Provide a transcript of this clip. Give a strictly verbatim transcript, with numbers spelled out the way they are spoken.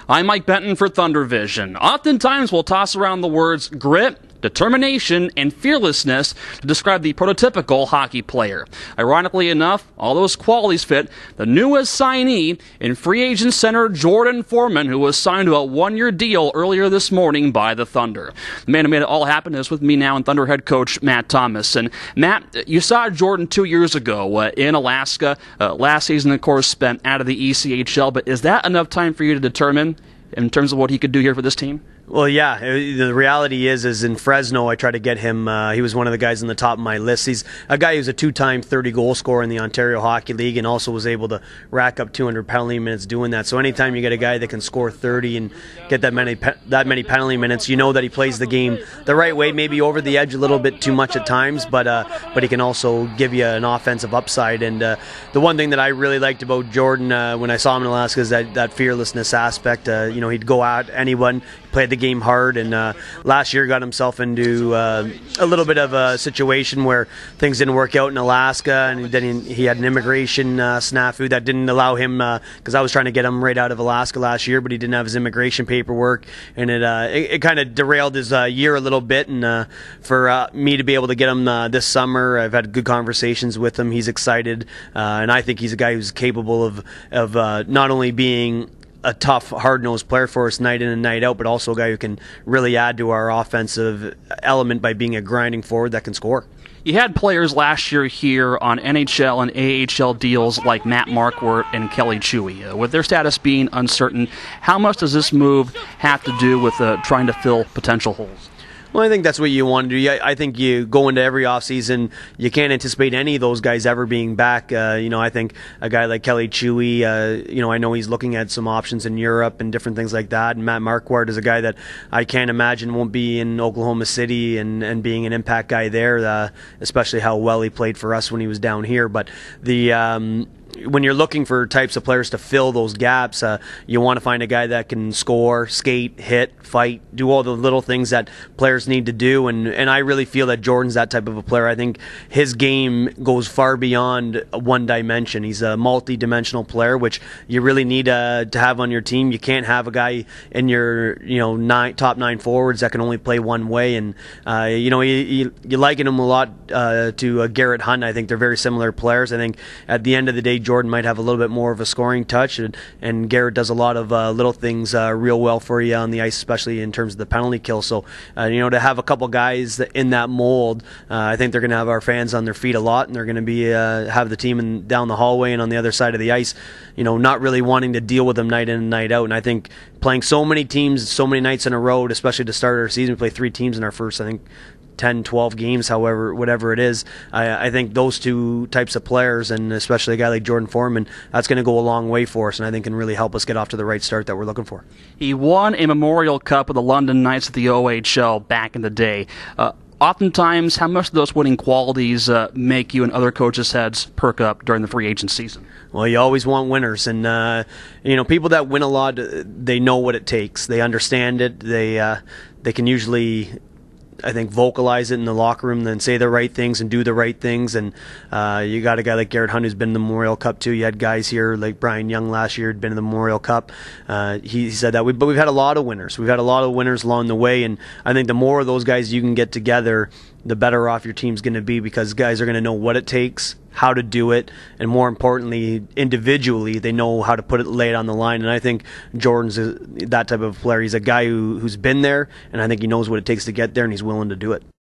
I'm Mike Benton for ThunderVision. Oftentimes we'll toss around the words grit, determination, and fearlessness to describe the prototypical hockey player. Ironically enough, all those qualities fit the newest signee in free agent center Jordan Foreman, who was signed to a one-year deal earlier this morning by the Thunder. The man who made it all happen is with me now, and Thunder head coach Matt Thomas. And Matt, you saw Jordan two years ago uh, in Alaska. Uh, last season, of course, spent out of the E C H L, but is that enough time for you to determine in terms of what he could do here for this team? Well, yeah. The reality is, is in Fresno, I tried to get him. Uh, he was one of the guys on the top of my list. He's a guy who's a two-time thirty-goal scorer in the Ontario Hockey League, and also was able to rack up two hundred penalty minutes doing that. So anytime you get a guy that can score thirty and get that many that many penalty minutes, you know that he plays the game the right way. Maybe over the edge a little bit too much at times, but uh, but he can also give you an offensive upside. And uh, the one thing that I really liked about Jordan uh, when I saw him in Alaska is that that fearlessness aspect. Uh, you know, he'd go at anyone. Played the game hard, and uh, last year got himself into uh, a little bit of a situation where things didn't work out in Alaska, and then he, he had an immigration uh, snafu that didn't allow him, because uh, I was trying to get him right out of Alaska last year, but he didn't have his immigration paperwork, and it uh, it, it kind of derailed his uh, year a little bit. And uh, for uh, me to be able to get him uh, this summer, I've had good conversations with him. He's excited, uh, and I think he's a guy who's capable of of uh, not only being a tough, hard-nosed player for us night in and night out, but also a guy who can really add to our offensive element by being a grinding forward that can score. You had players last year here on N H L and A H L deals like Matt Marquardt and Kelly Chewy. Uh, with their status being uncertain, how much does this move have to do with uh, trying to fill potential holes? Well, I think that's what you want to do. I think you go into every offseason, you can't anticipate any of those guys ever being back. Uh, you know, I think a guy like Kelly Chewy, uh, you know, I know he's looking at some options in Europe and different things like that. And Matt Marquardt is a guy that I can't imagine won't be in Oklahoma City and, and being an impact guy there, uh, especially how well he played for us when he was down here. But the... Um, when you're looking for types of players to fill those gaps, uh, you want to find a guy that can score, skate, hit, fight, do all the little things that players need to do. And, and I really feel that Jordan's that type of a player. I think his game goes far beyond one dimension. He's a multi-dimensional player, which you really need uh, to have on your team. You can't have a guy in your you know nine, top nine forwards that can only play one way. And uh, you know you, you, you liken him a lot uh, to uh, Garrett Hunt. I think they're very similar players. I think at the end of the day, Jordan might have a little bit more of a scoring touch, and, and Garrett does a lot of uh, little things uh, real well for you on the ice, especially in terms of the penalty kill. So, uh, you know, to have a couple guys in that mold, uh, I think they're going to have our fans on their feet a lot, and they're going to be uh, have the team in, down the hallway and on the other side of the ice, you know, not really wanting to deal with them night in and night out. And I think playing so many teams, so many nights in a row, especially to start our season, we play three teams in our first, I think, ten, twelve games, however, whatever it is. I, I think those two types of players, and especially a guy like Jordan Foreman, that's going to go a long way for us, and I think can really help us get off to the right start that we're looking for. He won a Memorial Cup with the London Knights at the O H L back in the day. Uh, oftentimes, how much do those winning qualities uh, make you and other coaches' heads perk up during the free agent season? Well, you always want winners, and uh, you know, people that win a lot, they know what it takes. They understand it. They uh, they can usually, I think, vocalize it in the locker room, then say the right things and do the right things. And uh, you got a guy like Garrett Hunt who's been in the Memorial Cup too. You had guys here like Brian Young last year had been in the Memorial Cup. Uh, he, he said that, we, but we've had a lot of winners. We've had a lot of winners along the way, and I think the more of those guys you can get together, the better off your team's going to be, because guys are going to know what it takes, how to do it, and more importantly, individually, they know how to put it, lay it on the line. And I think Jordan's a, that type of player. He's a guy who, who's been there, and I think he knows what it takes to get there, and he's willing to do it.